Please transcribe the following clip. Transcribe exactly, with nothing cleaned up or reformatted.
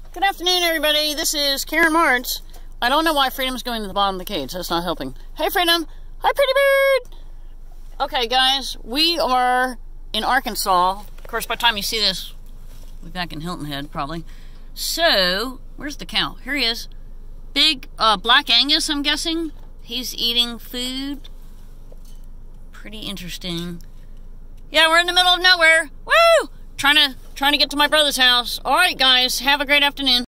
Good afternoon, everybody. This is Karen Martz. I don't know why Freedom's going to the bottom of the cage. That's not helping. Hey, Freedom. Hi, pretty bird. Okay, guys. We are in Arkansas. Of course, by the time you see this, we'll be back in Hilton Head, probably. So, where's the cow? Here he is. Big uh, black Angus, I'm guessing. He's eating food. Pretty interesting. Yeah, we're in the middle of nowhere. Woo! Trying to, trying to get to my brother's house. All right, guys. Have a great afternoon.